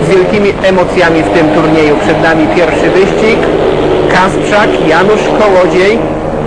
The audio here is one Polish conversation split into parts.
z wielkimi emocjami w tym turnieju. Przed nami pierwszy wyścig. Kasprzak, Janusz Kołodziej,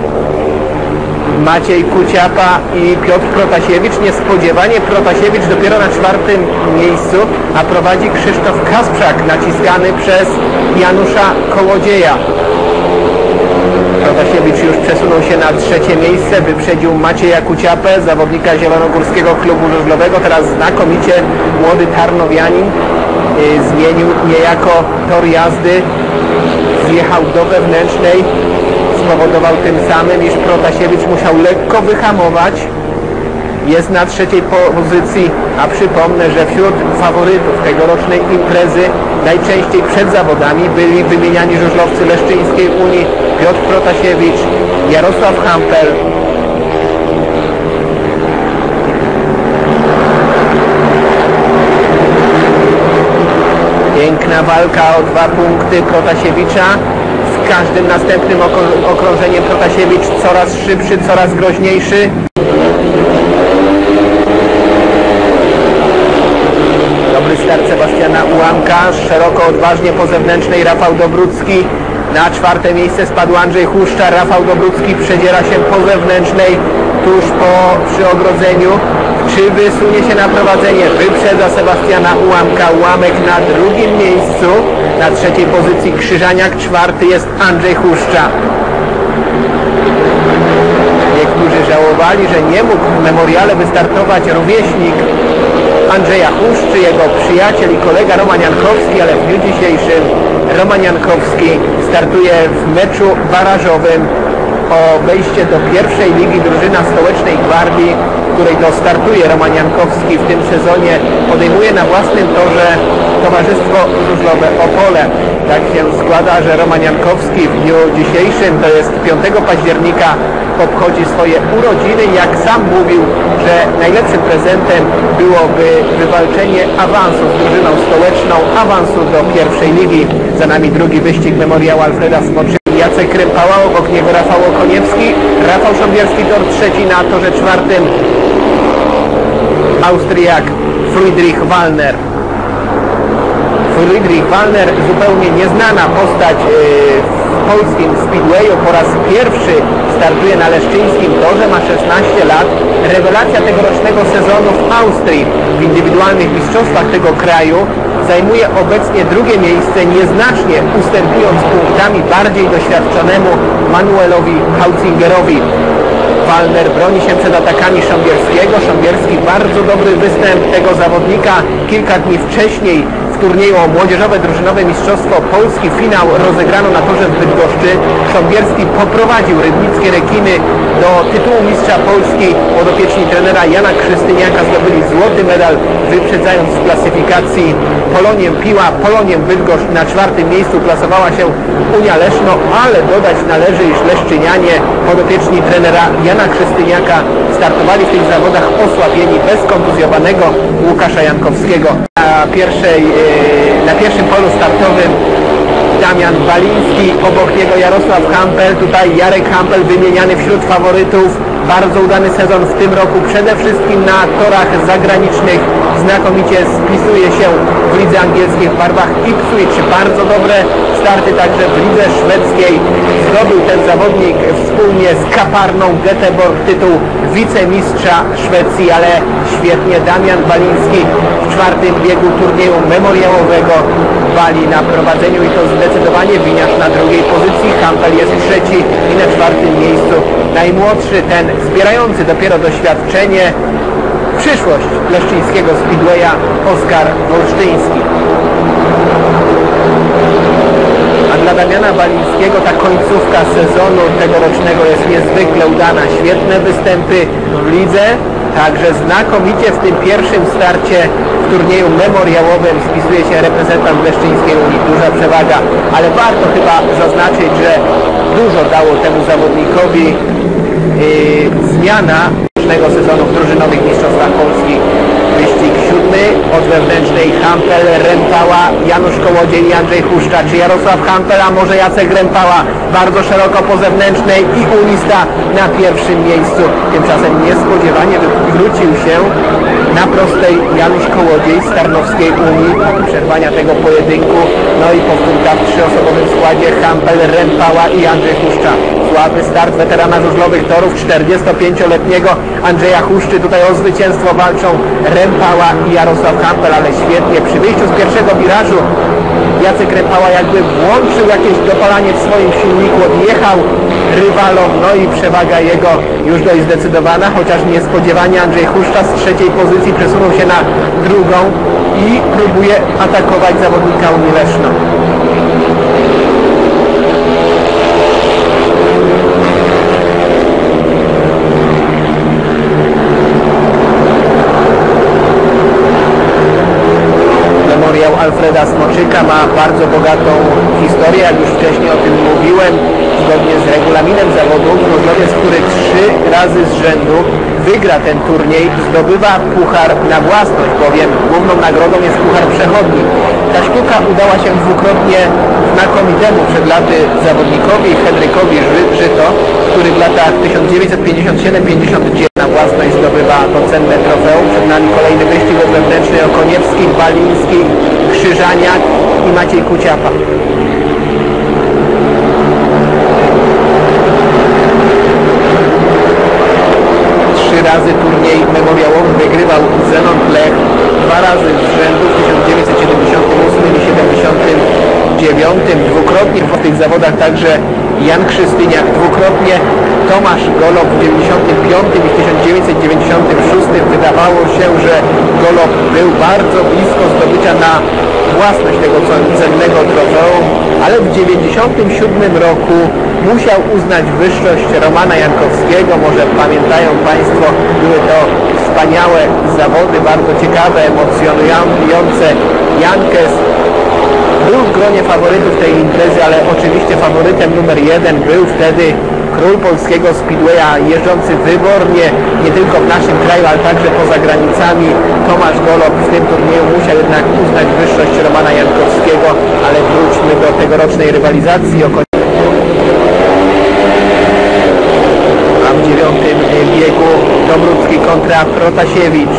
Maciej Kuciapa i Piotr Protasiewicz. Niespodziewanie Protasiewicz dopiero na 4. miejscu, a prowadzi Krzysztof Kasprzak, naciskany przez Janusza Kołodzieja. Protasiewicz już przesunął się na 3. miejsce, wyprzedził Macieja Kuciapę, zawodnika Zielonogórskiego Klubu Żużlowego. Teraz znakomicie młody Tarnowianin zmienił niejako tor jazdy, zjechał do wewnętrznej, spowodował tym samym, iż Protasiewicz musiał lekko wyhamować. Jest na 3. pozycji, a przypomnę, że wśród faworytów tegorocznej imprezy najczęściej przed zawodami byli wymieniani żużlowcy Leszczyńskiej Unii Piotr Protasiewicz, Jarosław Hampel. Piękna walka o 2 punkty Protasiewicza. Z każdym następnym okrążeniem Protasiewicz coraz szybszy, coraz groźniejszy. Dobry start Sebastiana Ułamka, szeroko, odważnie po zewnętrznej Rafał Dobrucki. Na 4. miejsce spadł Andrzej Huszcza. Rafał Dobrucki przedziera się po zewnętrznej, tuż przy ogrodzeniu. Czy wysunie się na prowadzenie? Wyprzedza Sebastiana Ułamka. Ułamek na 2. miejscu. Na 3. pozycji Krzyżaniak, 4. jest Andrzej Huszcza. Niektórzy żałowali, że nie mógł w memoriale wystartować rówieśnik Andrzeja Huszczy, jego przyjaciel i kolega Roman Jankowski, ale w dniu dzisiejszym Roman Jankowski startuje w meczu barażowym o wejście do 1. ligi. Drużyna Stołecznej Gwardii, której to startuje Roman Jankowski w tym sezonie, podejmuje na własnym torze Towarzystwo Żużlowe Opole. Tak się składa, że Roman Jankowski w dniu dzisiejszym, to jest 5 października, obchodzi swoje urodziny. Jak sam mówił, że najlepszym prezentem byłoby wywalczenie awansu z drużyną stołeczną, awansu do 1. ligi. Za nami drugi wyścig Memoriał Alfreda Smoczy. Jacek Krępała, obok niego Rafał Okoniewski, Rafał Sząbierski, tor 3, na torze 4. Austriak Friedrich Wallner. Friedrich Wallner, zupełnie nieznana postać w polskim speedwayu, po raz pierwszy startuje na leszczyńskim torze, ma 16 lat. Rewelacja tegorocznego sezonu w Austrii w indywidualnych mistrzostwach tego kraju. Zajmuje obecnie 2. miejsce, nieznacznie ustępując punktami bardziej doświadczonemu Manuelowi Hautzingerowi. Wallner broni się przed atakami Sząbierskiego. Sząbierski, bardzo dobry występ tego zawodnika. Kilka dni wcześniej w turnieju o młodzieżowe drużynowe mistrzostwo Polski finał rozegrano na torze w Bydgoszczy. Sząbierski poprowadził rybnickie rekiny do tytułu mistrza Polski. Podopieczni trenera Jana Krzystyniaka zdobyli złoty medal, wyprzedzając w klasyfikacji Polonię Piła. Polonię Bydgoszcz na 4. miejscu plasowała się Unia Leszno, ale dodać należy, iż leszczynianie, podopieczni trenera Jana Krzystyniaka, startowali w tych zawodach osłabieni bez kontuzjowanego Łukasza Jankowskiego. Na pierwszym polu startowym Damian Baliński, obok niego Jarosław Hampel. Tutaj Jarek Hampel wymieniany wśród faworytów. Bardzo udany sezon w tym roku, przede wszystkim na torach zagranicznych. Znakomicie spisuje się w lidze angielskiej w barwach Ipswich. Bardzo dobre starty także w lidze szwedzkiej. Zdobył ten zawodnik wspólnie z Kaparną Göteborg tytuł wicemistrza Szwecji, ale świetnie Damian Baliński w 4. biegu turnieju memoriałowego wali na prowadzeniu i to zdecydowanie. Winiarz na 2. pozycji, Hampel jest 3. i na 4. miejscu najmłodszy, ten zbierający dopiero doświadczenie, przyszłość leszczyńskiego speedwaya Oskar Wolsztyński. A dla Damiana Balińskiego ta końcówka sezonu tegorocznego jest niezwykle udana. Świetne występy w lidze, także znakomicie w tym pierwszym starcie w turnieju memoriałowym spisuje się reprezentant Leszczyńskiej Unii. Duża przewaga, ale warto chyba zaznaczyć, że dużo dało temu zawodnikowi zmiana sezonu w drużynowych mistrzostwach Polski. Wyścig 7 od wewnętrznej Hampel, Rępała, Janusz Kołodziej i Andrzej Huszcza. Czy Jarosław Hampel, a może Jacek Rępała? Bardzo szeroko po zewnętrznej i Unista na 1. miejscu. Tymczasem niespodziewanie wrócił się na prostej Janusz Kołodziej z Tarnowskiej Unii, przerwania tego pojedynku, no i powtórka w trzyosobowym składzie Hampel, Rempała i Andrzej Huszcza. Słaby start weterana żużlowych torów, 45-letniego Andrzeja Huszczy. Tutaj o zwycięstwo walczą Rempała i Jarosław Hampel, ale świetnie przy wyjściu z pierwszego wirażu Jacek Rempała jakby włączył jakieś dopalanie w swoim silniku, odjechał rywalom, no i przewaga jego już dość zdecydowana, chociaż niespodziewanie Andrzej Huszcza z trzeciej pozycji przesunął się na drugą i próbuje atakować zawodnika Unii Leszno. Memoriał Alfreda Smoczyka ma bardzo bogatą historię, jak już wcześniej o tym mówiłem. Zgodnie z regulaminem zawodu żużlowiec, który 3 razy z rzędu wygra ten turniej, zdobywa puchar na własność, bowiem główną nagrodą jest puchar przechodni. Ta sztuka udała się dwukrotnie znakomitemu przed laty zawodnikowi Henrykowi Żyto, który w latach 1957-59 na własność zdobywa to cenne trofeum. Przed nami kolejny wyścig wewnętrzny Okoniewski, Baliński, Krzyżaniak i Maciej Kuciapa. 3 razy turniej memoriałowy wygrywał Zenon Plech, 2 razy z rzędu w 1978 i 1979, dwukrotnie w tych zawodach także Jan Krzystyniak, dwukrotnie Tomasz Golob w 1995 i w 1996. Wydawało się, że Golob był bardzo blisko zdobycia na własność tego cennego trofeum, ale w 1997 roku musiał uznać wyższość Romana Jankowskiego. Może pamiętają Państwo, były to wspaniałe zawody, bardzo ciekawe, emocjonujące. Jankes był w gronie faworytów tej imprezy, ale oczywiście faworytem numer 1 był wtedy król polskiego speedwaya, jeżdżący wybornie nie tylko w naszym kraju, ale także poza granicami. Tomasz Golob w tym turnieju musiał jednak uznać wyższość Romana Jankowskiego, ale wróćmy do tegorocznej rywalizacji. A w 9. biegu Dobrucki kontra Protasiewicz.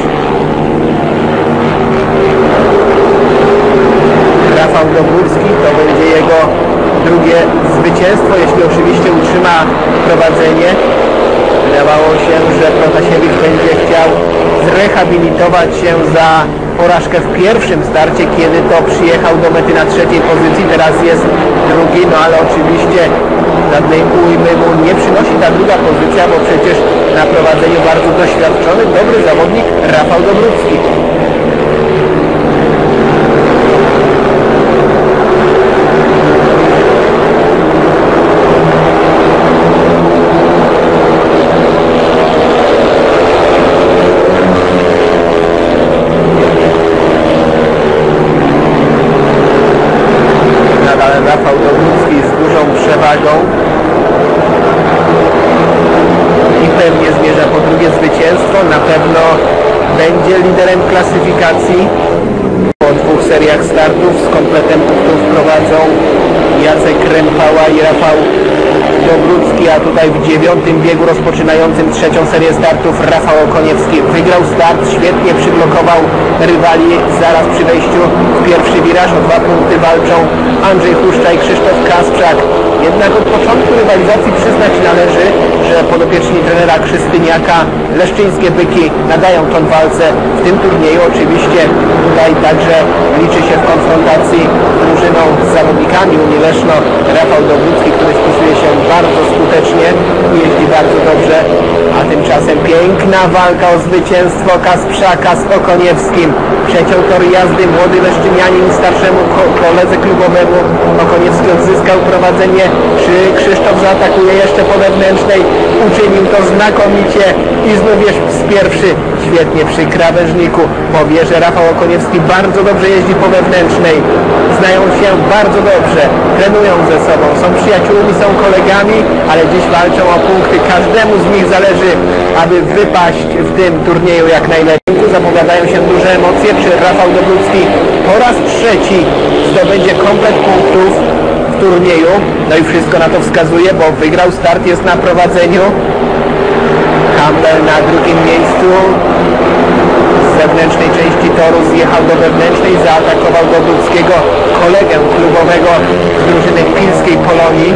Rafał Dobrucki, to będzie jego drugie zwycięstwo, jeśli oczywiście utrzyma prowadzenie. Wydawało się, że Protasiewicz będzie chciał zrehabilitować się za porażkę w pierwszym starcie, kiedy to przyjechał do mety na 3. pozycji. Teraz jest drugi, no ale oczywiście żadnej ujmy mu nie przynosi ta druga pozycja, bo przecież na prowadzeniu bardzo doświadczony, dobry zawodnik Rafał Dobrucki. Rafał Dobrucki z dużą przewagą i pewnie zmierza po drugie zwycięstwo. Na pewno będzie liderem klasyfikacji. Po 2 seriach startów z kompletem punktów prowadzą Jacek Rempała i Rafał Dobrucki, a tutaj w 9. biegu rozpoczynającym 3. serię startów Rafał Okoniewski wygrał start, świetnie przyblokował rywali zaraz przy wejściu w pierwszy wiraż. O 2 punkty walczą Andrzej Huszcza i Krzysztof Kasprzak. Jednak od początku rywalizacji przyznać należy, że podopieczni trenera Krzystyniaka leszczyńskie byki nadają ton walce w tym turnieju. Oczywiście tutaj także liczy się w konfrontacji z drużyną z zawodnikami Unii Leszno Rafał Dobrucki, który wpisuje się bardzo skutecznie i jeździ bardzo dobrze, a tymczasem piękna walka o zwycięstwo Kasprzaka z Okoniewskim. Przeciął tor jazdy młody leszczynianin starszemu koledze klubowemu. Okoniewski odzyskał prowadzenie. Czy Krzysztof zaatakuje jeszcze po wewnętrznej? Uczynił to znakomicie i znów jest pierwszy świetnie przy krawężniku. Powie, że Rafał Okoniewski bardzo dobrze jeździ po wewnętrznej. Znają się bardzo dobrze, trenują ze sobą, są przyjaciółmi, są kolegami, ale dziś walczą o punkty. Każdemu z nich zależy, aby wypaść w tym turnieju jak najlepiej. Zapowiadają się duże emocje, czy Rafał Dobrucki po raz 3 zdobędzie komplet punktów w turnieju. No i wszystko na to wskazuje, bo wygrał start, jest na prowadzeniu. Campbell na drugim miejscu. Z zewnętrznej części toru zjechał do wewnętrznej, zaatakował Dobruckiego, kolegę klubowego z drużyny pilskiej Polonii.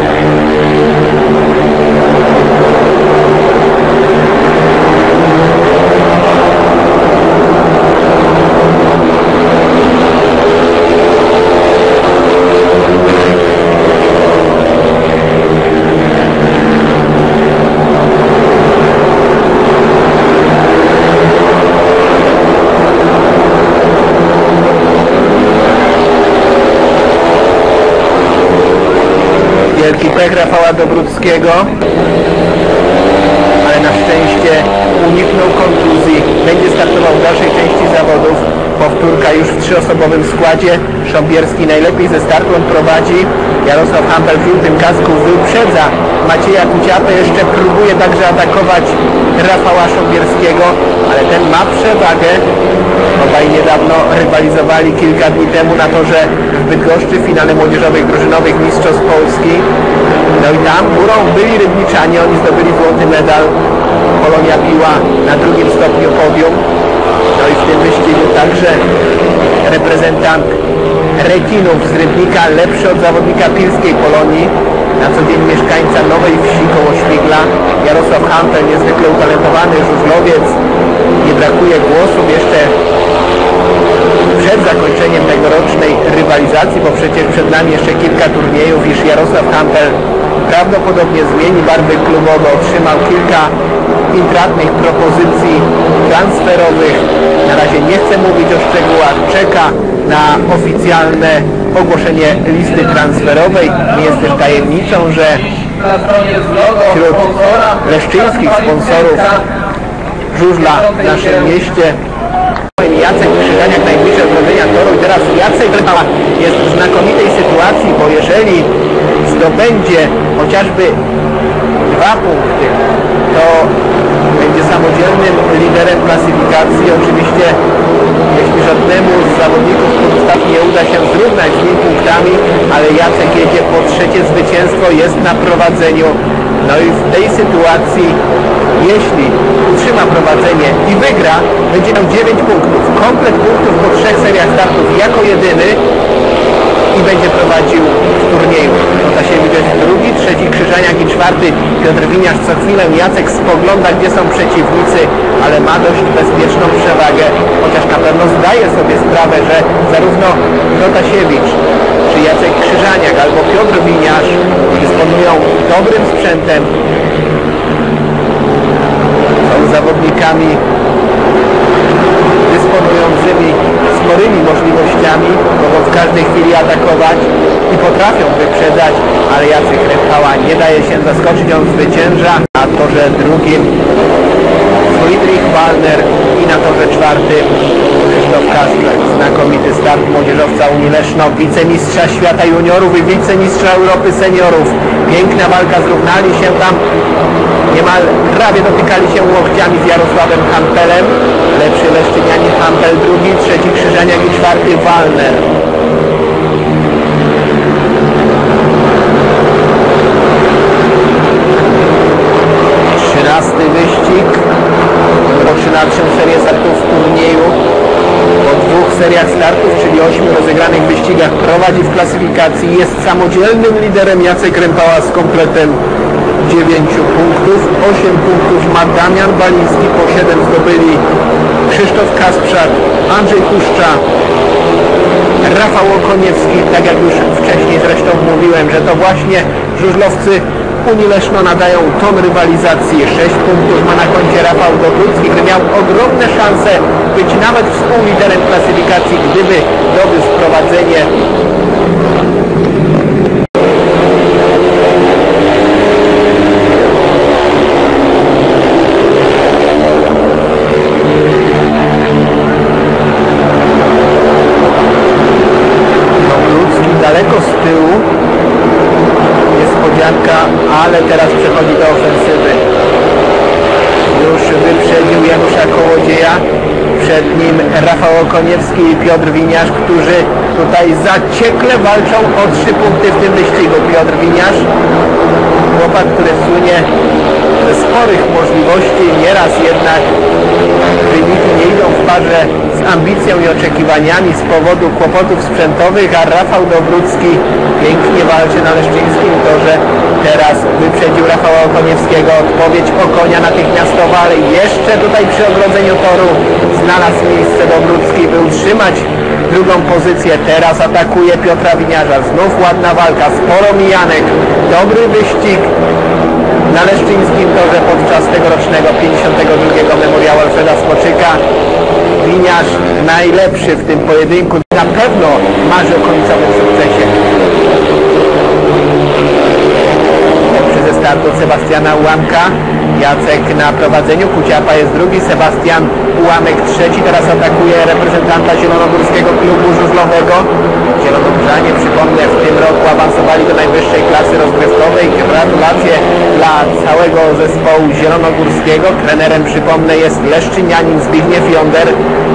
Wielki pech Rafała Dobruckiego, ale na szczęście uniknął kontuzji. Będzie startował w dalszej części zawodów. Powtórka już w trzyosobowym składzie. Sząbierski najlepiej ze startu, on prowadzi. Jarosław Hampel w żółtym kasku wyprzedza Macieja Kuciapę. Jeszcze próbuje także atakować Rafała Sząbierskiego, ale ten ma przewagę. Obaj niedawno rywalizowali kilka dni temu na torze w Bydgoszczy w finale młodzieżowych drużynowych Mistrzostw Polski. No i tam górą byli Rybniczanie, oni zdobyli złoty medal. Polonia biła na drugim stopniu podium. No i w tym wyścigu także reprezentant Rekinów z Rybnika, lepszy od zawodnika pilskiej Polonii. Na co dzień mieszkańca Nowej Wsi koło Śmigla. Jarosław Hampel, niezwykle utalentowany żużlowiec. Nie brakuje głosów jeszcze przed zakończeniem tegorocznej rywalizacji, bo przecież przed nami jeszcze kilka turniejów, iż Jarosław Hampel prawdopodobnie zmieni barwy klubowe, otrzymał kilka intratnych propozycji transferowych. Na razie nie chcę mówić o szczegółach, czeka na oficjalne ogłoszenie listy transferowej. Nie jest też tajemnicą, że wśród leszczyńskich sponsorów żużla w naszym mieście Jacek Krzyżaniak, najbliżej odrodzenia toru. I teraz Jacek jest w znakomitej sytuacji, bo jeżeli zdobędzie chociażby 2 punkty, to będzie samodzielnym liderem klasyfikacji. Oczywiście jeśli żadnemu z zawodników podstaw nie uda się zrównać z nim punktami, ale Jacek jedzie po trzecie zwycięstwo, jest na prowadzeniu. No i w tej sytuacji, jeśli utrzyma prowadzenie i wygra, będzie miał 9 punktów. Komplet punktów po 3 seriach startów jako jedyny i będzie prowadził w turnieju. Protasiewicz jest drugi, trzeci Krzyżaniak i czwarty Piotr Winiarz. Co chwilę Jacek spogląda, gdzie są przeciwnicy, ale ma dość bezpieczną przewagę, chociaż na pewno zdaje sobie sprawę, że zarówno Protasiewicz, czy Jacek Krzyżaniak, albo Piotr Winiarz dysponują dobrym sprzętem, są zawodnikami dysponującymi sporymi możliwościami, mogą w każdej chwili atakować i potrafią wyprzedzać, ale Jacek Rępała nie daje się zaskoczyć, on zwycięża. Na torze drugim Friedrich Wallner i na torze czwartym Krzysztof Kaszczak. Znakomity start młodzieżowca Unii Leszno, wicemistrza świata juniorów i wicemistrza Europy seniorów. Piękna walka, zrównali się tam, niemal prawie dotykali się łokciami z Jarosławem Hampelem. Lepszy Leszczynianin Hampel drugi, trzeci Krzyżaniak i czwarty Wallner. Wyścig, rozpoczynawszy serię startów w turnieju. Po 2 seriach startów, czyli 8 rozegranych wyścigach, prowadzi w klasyfikacji. Jest samodzielnym liderem Jacek Rępała z kompletem 9 punktów. 8 punktów ma Damian Baliński, po 7 zdobyli Krzysztof Kasprzak, Andrzej Puszcza, Rafał Okoniewski. Tak jak już wcześniej zresztą mówiłem, że to właśnie żużlowcy Unii Leszno nadają ton rywalizacji. 6 punktów ma na koncie Rafał Dobrucki, który miał ogromne szanse być nawet współliderem klasyfikacji, gdyby dowiózł prowadzenie. Dobrucki daleko z tyłu. Niespodzianka, ale teraz przechodzi do ofensywy. Już wyprzedził Janusza Kołodzieja. Przed nim Rafał Okoniewski i Piotr Winiarz, którzy tutaj zaciekle walczą o 3 punkty w tym wyścigu. Piotr Winiarz, chłopak, który słynie ze sporych możliwości, nieraz jednak wyniki nie idą w parze z ambicją i oczekiwaniami z powodu kłopotów sprzętowych, a Rafał Dobrucki pięknie walczy na leszczyńskim torze. Teraz wyprzedził Rafała Okoniewskiego, odpowiedź Okonia natychmiastowa, ale jeszcze tutaj przy ogrodzeniu toru znalazł miejsce Dobrucki, by utrzymać drugą pozycję. Teraz atakuje Piotra Winiarza, znów ładna walka, sporo mijanek, dobry wyścig na leszczyńskim torze podczas tegorocznego 52. Memoriału Alfreda Smoczyka. Winiarz najlepszy w tym pojedynku, na pewno marzy o końcowym sukcesie. Ze startu Sebastiana Ułamka, Jacek na prowadzeniu, Kuciapa jest drugi, Sebastian Ułamek trzeci, teraz atakuje reprezentanta Zielonogórskiego Klubu Żużlowego. Zielonogórzanie, przypomnę, w tym roku awansowali do najwyższej klasy rozgrywkowej. Gratulacje dla całego zespołu zielonogórskiego. Trenerem, przypomnę, jest leszczynianin Zbigniew Jonder.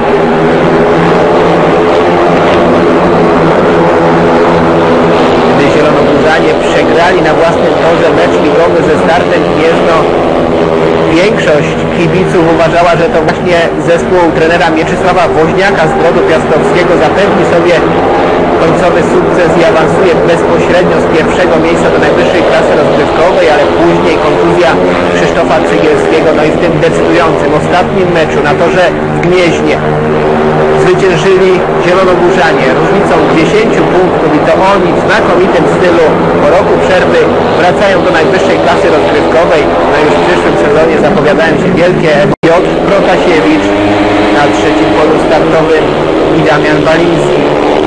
Zielonogórzanie przegrali na własnym torze mecz ligowy ze Startem Gniezno. Większość kibiców uważała, że to właśnie zespół trenera Mieczysława Woźniaka z Brodu Piastowskiego zapewni sobie końcowy sukces i awansuje bezpośrednio z pierwszego miejsca do najwyższej klasy rozgrywkowej, ale później kontuzja Krzysztofa Cegielskiego, no i w tym decydującym ostatnim meczu na torze w Gnieźnie zwyciężyli Zielonogórzanie różnicą 10 punktów i to oni w znakomitym stylu po roku przerwy wracają do najwyższej klasy rozgrywkowej. No już w przyszłym sezonie zapowiadają się wielkie. Piotr Protasiewicz na trzecim polu startowym i Damian Baliński.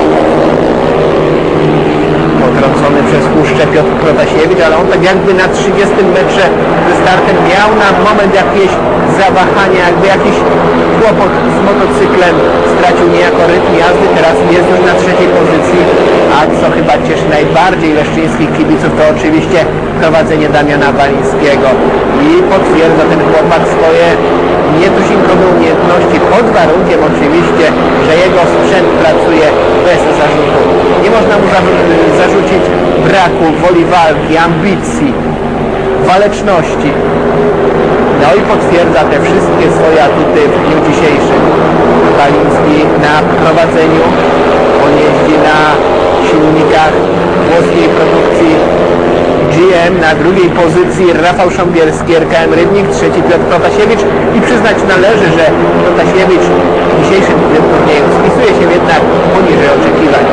Potrącony przez Puszczę Piotr Protasiewicz, ale on tak jakby na 30 metrze ze startem miał na moment jakieś zawahanie, jakby jakiś kłopot z motocyklem, stracił niejako rytm jazdy, teraz jest już na trzeciej pozycji, a co chyba cieszy najbardziej leszczyńskich kibiców, to oczywiście prowadzenie Damiana Balińskiego i potwierdza ten chłopak swoje nietuzinkowe umiejętności, pod warunkiem oczywiście, że jego sprzęt pracuje bez zarzutu. Nie można mu zarzucić braku woli walki, ambicji, waleczności. No i potwierdza te wszystkie swoje atuty w dniu dzisiejszym. Baliński na prowadzeniu, on jeździ na silnikach włoskiej produkcji GM, na drugiej pozycji Rafał Szombielski, RKM Rybnik, trzeci Piotr Protasiewicz i przyznać należy, że Protasiewicz w dzisiejszym turnieju spisuje się jednak poniżej oczekiwań.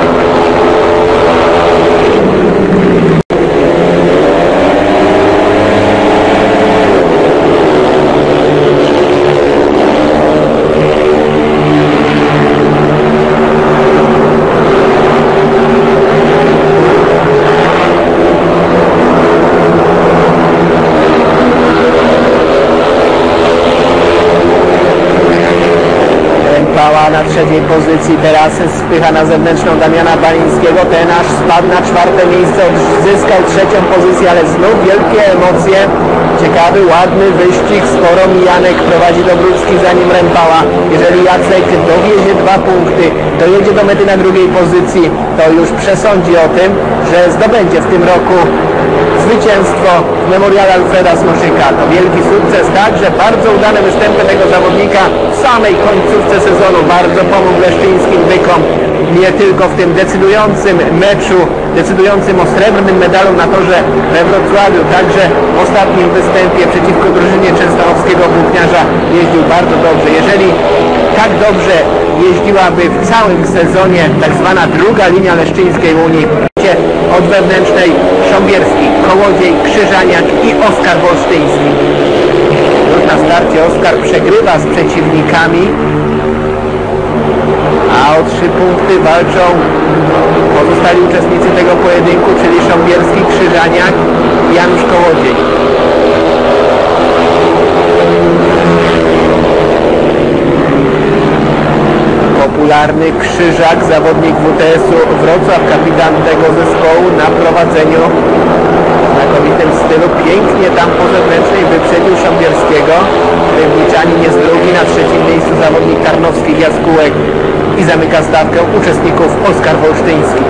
Na trzeciej pozycji, teraz spycha na zewnętrzną Damiana Balińskiego, ten aż spadł na czwarte miejsce, zyskał trzecią pozycję, ale znów wielkie emocje, ciekawy, ładny wyścig, sporo mijanek, prowadzi Dobrucki za nim Rempała. Jeżeli Jacek dowiezie 2 punkty, dojedzie do mety na drugiej pozycji, to już przesądzi o tym, że zdobędzie w tym roku zwycięstwo w Memoriale Alfreda Smoczyka. To wielki sukces, także bardzo udane występy tego zawodnika w samej końcówce sezonu. Bardzo pomógł leszczyńskim bykom nie tylko w tym decydującym meczu, decydującym o srebrnym medalu na torze we Wrocławiu, także w ostatnim występie przeciwko drużynie częstochowskiego włókniarza jeździł bardzo dobrze. Jeżeli tak dobrze jeździłaby w całym sezonie tak zwana druga linia leszczyńskiej Unii, od wewnętrznej Sząbierski, Kołodziej, Krzyżaniak i Oskar Wolsztyński. Już na starcie Oskar przegrywa z przeciwnikami, a o 3 punkty walczą pozostali uczestnicy tego pojedynku, czyli Sząbierski, Krzyżaniak i Janusz Kołodziej. Popularny Krzyżak, zawodnik WTS-u Wrocław, kapitan tego zespołu, na prowadzeniu w znakomitym stylu. Pięknie tam po zewnętrznej wyprzedził Sząbierskiego. Rybniczanin jest drugi, na trzecim miejscu zawodnik tarnowskich Jaskółek i zamyka stawkę uczestników Oskar Wolsztyński.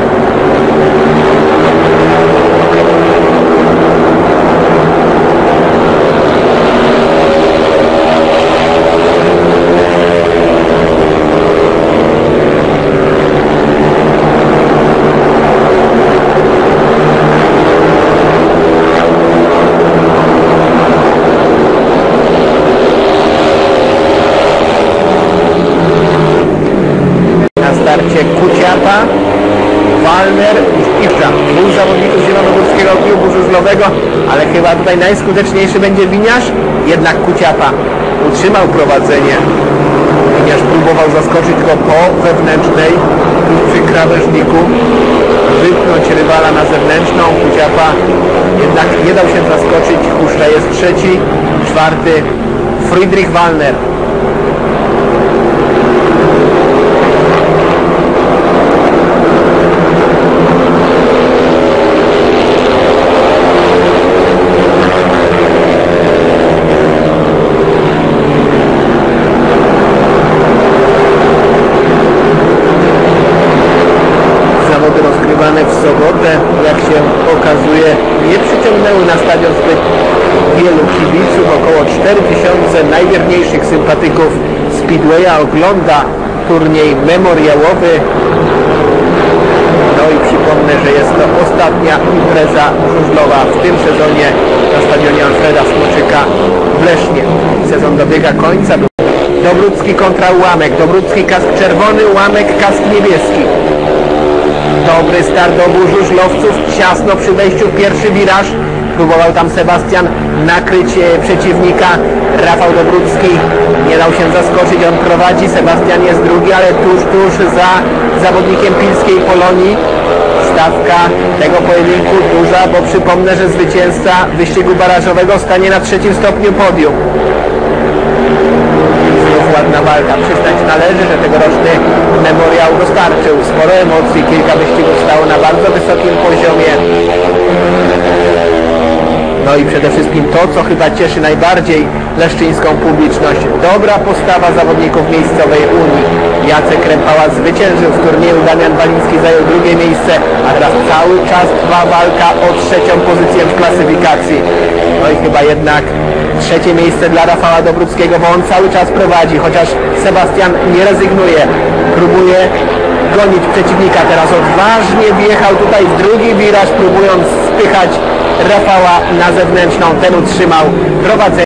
Kuciapa, Walner i Szpicza. Dwóch zawodników zielonogórskiego klubu żużlowego, ale chyba tutaj najskuteczniejszy będzie Winiarz. Jednak Kuciapa utrzymał prowadzenie. Winiarz próbował zaskoczyć go po wewnętrznej, przy krawężniku, wypchnąć rywala na zewnętrzną. Kuciapa jednak nie dał się zaskoczyć. Huszcza jest trzeci, czwarty Friedrich Walner. W sobotę, jak się okazuje, nie przyciągnęły na stadion zbyt wielu kibiców. Około 4000 najwierniejszych sympatyków Speedwaya ogląda turniej memoriałowy. No i przypomnę, że jest to ostatnia impreza żużlowa w tym sezonie na stadionie Alfreda Smoczyka w Lesznie. Sezon dobiega końca. Dobrucki kontra Ułamek. Dobrucki kask czerwony, Ułamek kask niebieski. Dobry start obu żużlowców, ciasno przy wejściu w pierwszy wiraż. Próbował tam Sebastian nakryć przeciwnika. Rafał Dobrucki nie dał się zaskoczyć, on prowadzi. Sebastian jest drugi, ale tuż za zawodnikiem Pilskiej Polonii. Stawka tego pojedynku duża, bo przypomnę, że zwycięzca wyścigu barażowego stanie na trzecim stopniu podium. Ładna walka. Przyznać należy, że tegoroczny memoriał dostarczył sporo emocji. Kilka wyścigów stało na bardzo wysokim poziomie. No i przede wszystkim to, co chyba cieszy najbardziej leszczyńską publiczność. Dobra postawa zawodników miejscowej Unii. Jacek Rempała zwyciężył w turnieju, Damian Waliński zajął drugie miejsce, a teraz cały czas trwa walka o trzecią pozycję w klasyfikacji. No i chyba jednak trzecie miejsce dla Rafała Dobruckiego, bo on cały czas prowadzi, chociaż Sebastian nie rezygnuje. Próbuje gonić przeciwnika. Teraz odważnie wjechał tutaj w drugi wiraż, próbując spychać Rafała na zewnętrzną. Ten utrzymał prowadzenie.